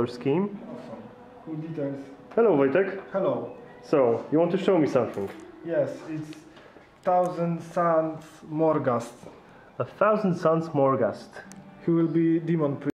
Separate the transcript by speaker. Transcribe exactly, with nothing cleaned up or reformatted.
Speaker 1: color scheme.
Speaker 2: Awesome. Cool details.
Speaker 1: Hello, Wojtek.
Speaker 2: Hello.
Speaker 1: So, you want to show me something?
Speaker 2: Yes, it's Thousand Suns Morghast.
Speaker 1: A Thousand Suns Morghast.
Speaker 2: He will be demon priest.